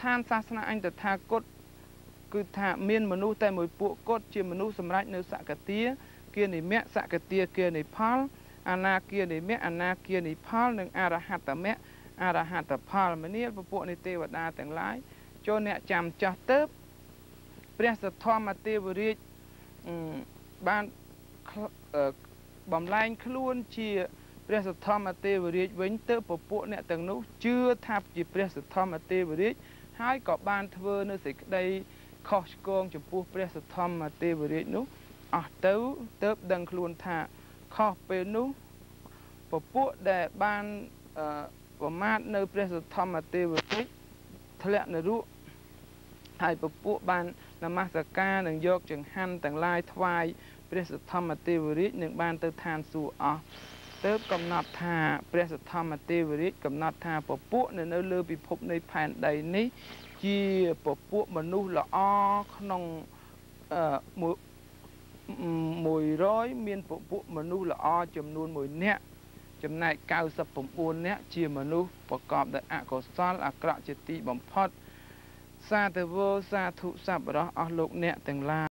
ឋានសាសនាអញតថាគតគឺថាមានមនុស្សតែមួយពួកគតជាមនុស្សសម្រេចនៅសក្តិគានិមៈសក្តិគានិផលអនាគានិមៈអនាគានិផលនិងអរហត្តមៈអរហត្តផលមនាលពពួកនៃទេវតាទាំងឡាយចូលអ្នកចាំចាស់ទៅព្រះសទ្ធម្មទេវរាជបានបំលែងខ្លួនជាព្រះសទ្ធម្មទេវរាជវិញទៅពពួកអ្នកទាំងនោះជឿថាជាព្រះសទ្ធម្មទេវរាជហើយក៏បានធ្វើនៅសេចក្តីខុសឆ្គងចំពោះព្រះសទ្ធម្មទេវរាជនោះអស់ទៅទើបដឹងខ្លួនថាខុសពេលនោះពពួកដែលបានប្រមាថនៅព្រះសទ្ធម្មទេវរាជធ្លាក់នរកហើយពពួកបាននមស្ការនិងយកចង្ហាន់ទាំងឡាយថ្វាយព្រះសទ្ធម្មទេវរាជនឹងបានទៅឋានសួគ៌អស់ទើបកំណត់ថាព្រះសទ្ធម្មទេវរាជកំណត់ថាពពួកនៅលើពិភពនៃផែនដីនេះជាពពួកមនុស្សល្អក្នុង100មានពពួកមនុស្សល្អចំនួន1នាក់ចំណែក99នាក់ជាមនុស្សប្រកបដោយអកុសលអាក្រក់ជាទីបំផុតសាធុសាធុសប្បុរសអស់លោកអ្នកទាំងឡាយ